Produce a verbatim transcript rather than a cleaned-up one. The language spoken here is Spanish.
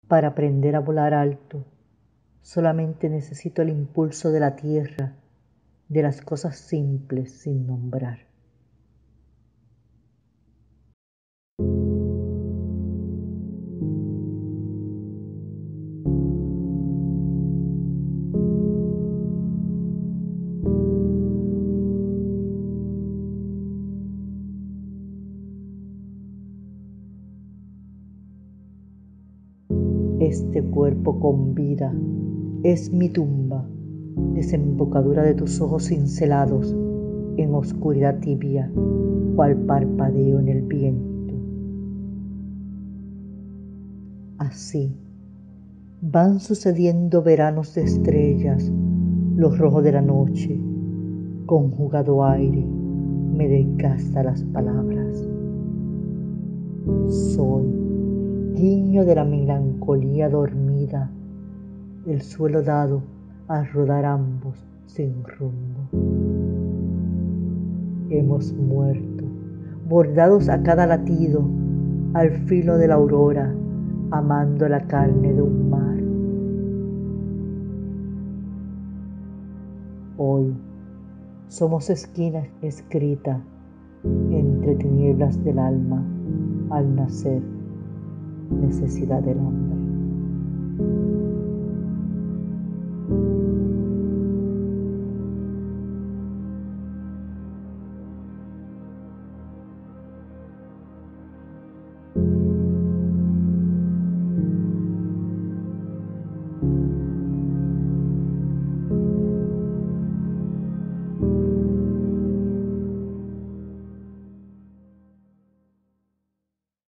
Para aprender a volar alto, solamente necesito el impulso de la tierra, de las cosas simples sin nombrar. Este cuerpo con vida es mi tumba, desembocadura de tus ojos cincelados en oscuridad tibia, cual parpadeo en el viento. Así van sucediendo veranos de estrellas, los rojos de la noche, conjugado aire me desgasta las palabras. Soy guiño de la melancolía dormida, el suelo dado a rodar ambos sin rumbo. Hemos muerto, bordados a cada latido, al filo de la aurora, amando la carne de un mar. Hoy somos esquina escrita entre tinieblas del alma, al nacer, necesidad del hombre.